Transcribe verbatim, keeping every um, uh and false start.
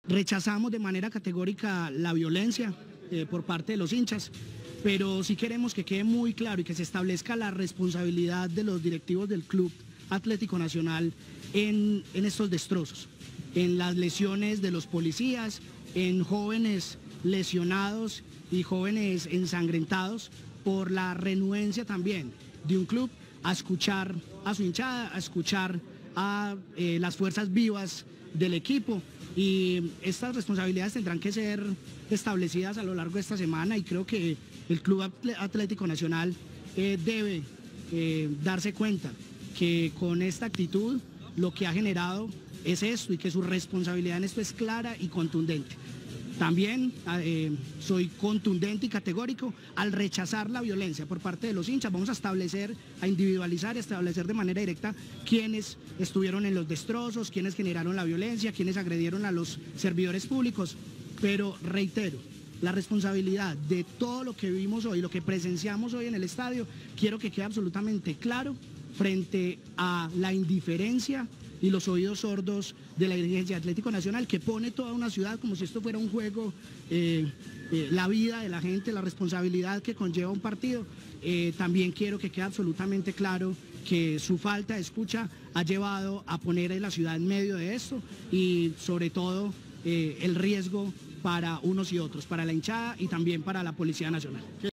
rechazamos de manera categórica la violencia eh, por parte de los hinchas, pero sí queremos que quede muy claro y que se establezca la responsabilidad de los directivos del Club Atlético Nacional en, en estos destrozos, en las lesiones de los policías, en jóvenes lesionados y jóvenes ensangrentados por la renuencia también de un club a escuchar a su hinchada, a escuchar a eh, las fuerzas vivas del equipo, y estas responsabilidades tendrán que ser establecidas a lo largo de esta semana, y creo que el Club Atlético Nacional eh, debe eh, darse cuenta que con esta actitud lo que ha generado es esto, y que su responsabilidad en esto es clara y contundente. También eh, soy contundente y categórico al rechazar la violencia por parte de los hinchas. Vamos a establecer, a individualizar y establecer de manera directa quiénes estuvieron en los destrozos, quiénes generaron la violencia, quiénes agredieron a los servidores públicos. Pero reitero, la responsabilidad de todo lo que vimos hoy, lo que presenciamos hoy en el estadio, quiero que quede absolutamente claro frente a la indiferencia y los oídos sordos de la dirigencia de Atlético Nacional, que pone toda una ciudad como si esto fuera un juego, eh, eh, la vida de la gente, la responsabilidad que conlleva un partido. Eh, también quiero que quede absolutamente claro que su falta de escucha ha llevado a poner a la ciudad en medio de esto, y sobre todo eh, el riesgo para unos y otros, para la hinchada y también para la Policía Nacional.